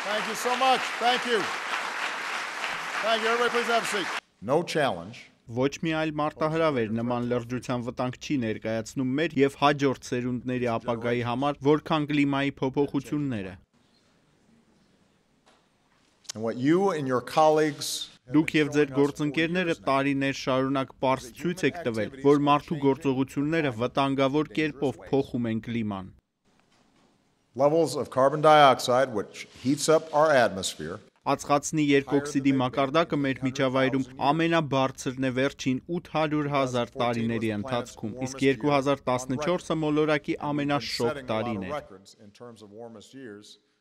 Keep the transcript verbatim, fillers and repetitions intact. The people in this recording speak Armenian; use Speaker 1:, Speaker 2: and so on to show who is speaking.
Speaker 1: Thank you so much. Thank you. Thank you. Everybody please have a seat. No challenge.
Speaker 2: Ոչ մի այլ մարտահրավեր նման լրջության վտանգ չի ներկայացնում մեր եւ հաջորդ սերունդների ապագայի համար, որքան կլիմայի փոփոխությունները։
Speaker 1: And what you and your colleagues
Speaker 2: Դուք եւ ձեր գործընկերները տարիներ շարունակ պարզ ցույց եք տվել, որ մարդու գործողությունները վտանգավոր կերպով փոխում են կլիման։
Speaker 1: Levels of carbon dioxide which heats up our atmosphere.
Speaker 2: Ածխածնի երկօքսիդի մակարդակը մեր միջավայրում ամենաբարձրն է վերջին ութ հարյուր հազար տարիների ընթացքում, իսկ երկու հազար տասնչորսը մոլորակի ամենաշոգ տարին էր։